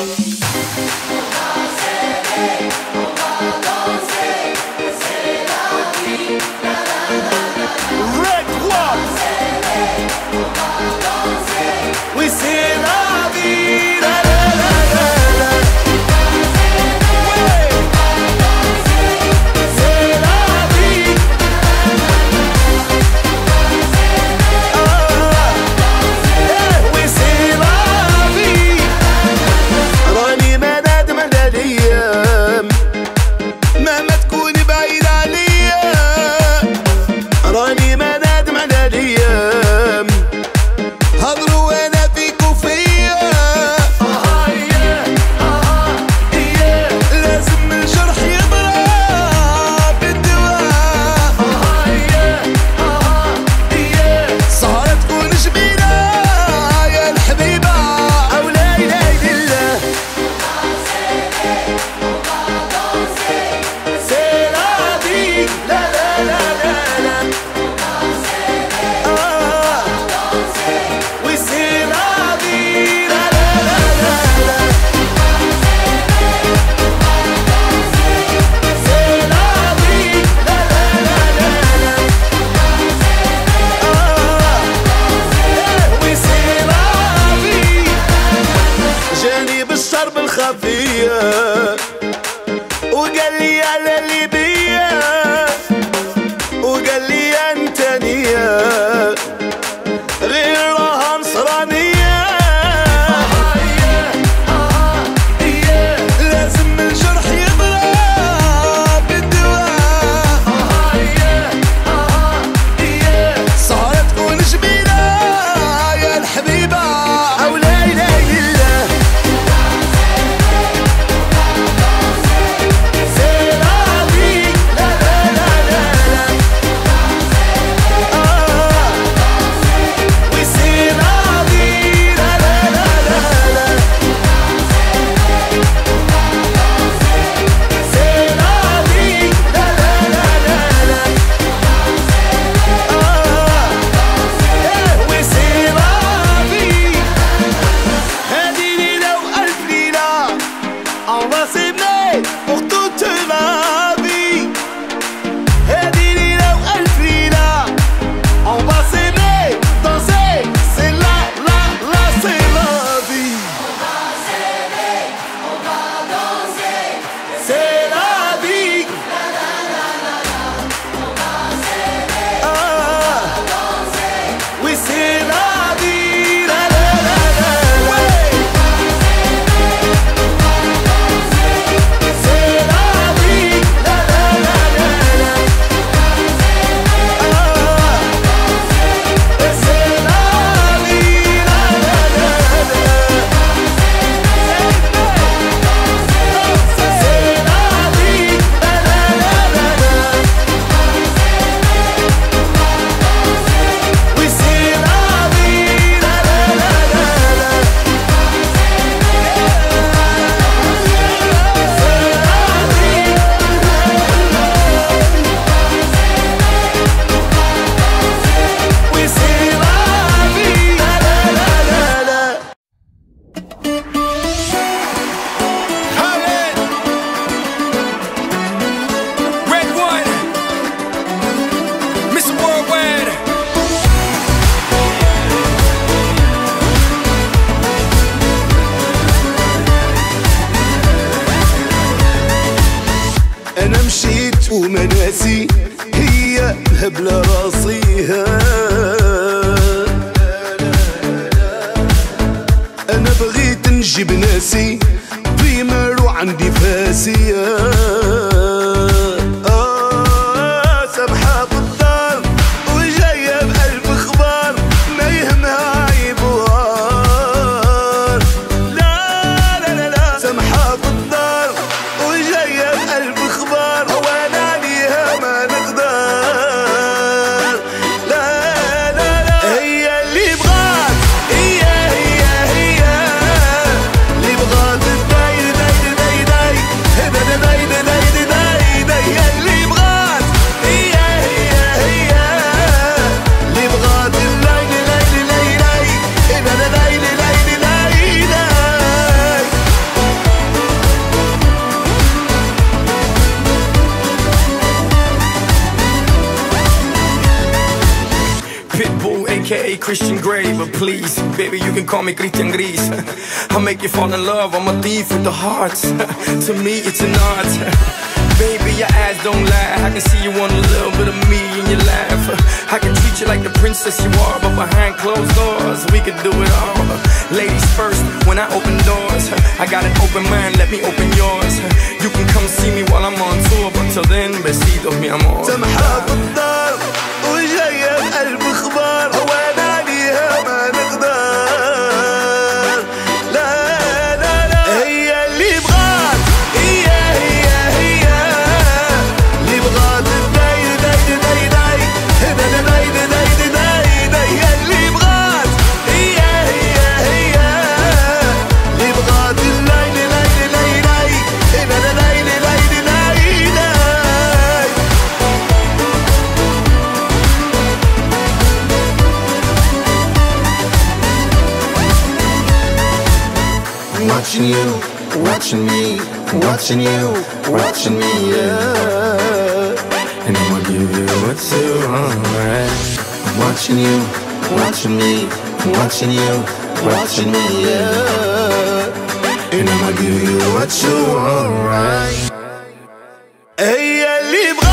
وقال لي على ليبيا وقال لي انت نية غير راها نصرانية. لازم الجرح يضرب بالدواء. سهرة تكون جميلة يا الحبيبة أو لا إله إلا الله. أنا مشيت ومناسي هي هبلة راسيها. أنا بغيت نجيب ناسي بريمر وعندي فاسية. سامحة بالدار وجاية بألف أخبار ما يهمها عيبوار. لا لا لا لا سامحة بالدار وجاية بألف أخبار وانا عليها ما نقدر. لا لا لا هي اللي بغات هي اللي بغات داير داير داير داير داير داير Christian Grey, but please, baby, you can call me Christian Gris. I'll make you fall in love, I'm a thief with the hearts. To me, it's an art. Baby, your eyes don't lie. I can see you want a little bit of me in your life. I can treat you like the princess you are, but behind closed doors, we could do it all. Ladies first, when I open doors, I got an open mind, let me open yours. You can come see me while I'm on tour, but till then, besitos, mi amor. سمحة بالدار وجاية بقلب اخبار، وانا عليها ما نقدر. لا لا لا، هي اللي بغات، هي اللي بغات داي داي داي داي داي داي داي داي، هي اللي بغات، هي اللي بغات لاي لاي لاي لاي لاي لاي لاي لاي. Watching you, watching me, watching you, watching me, yeah. And I'ma give you what you want, right? I'm watching you, watching me, watching you, watching me, yeah. And I'ma give you what you want, right? هي اللي